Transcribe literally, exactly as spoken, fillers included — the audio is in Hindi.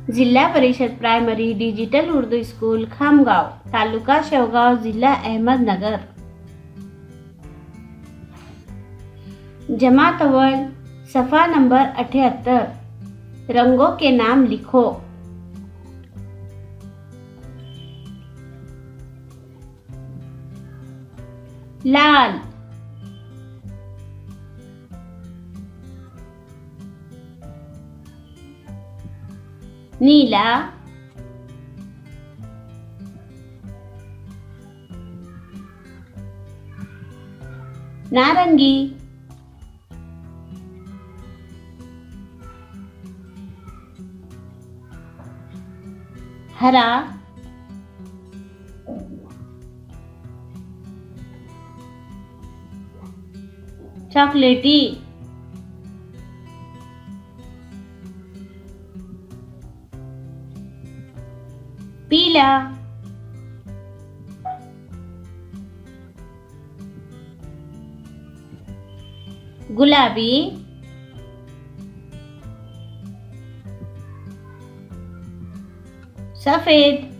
जिल्हा Parishad primary digital Urdu school Khamgaon, taluka Shevgaon, जिल्हा अहमदनगर। जमात अव्वल सफ़ा नंबर अठहत्तर, रंगों के नाम लिखो। लाल, नीला, नारंगी, हरा, चॉकलेटी, पीला, गुलाबी, सफेद,